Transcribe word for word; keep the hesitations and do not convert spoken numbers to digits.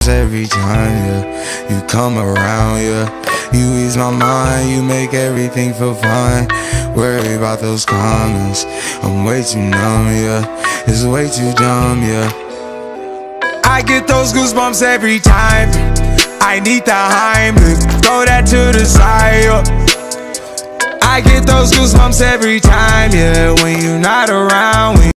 every time, yeah, you come around, yeah. You ease my mind, you make everything feel fine. Worry about those comments, I'm way too numb, yeah. It's way too dumb, yeah. I get those goosebumps every time. I need the Heimlich, throw that to the side, yeah. I get those goosebumps every time, yeah. When you're not around, when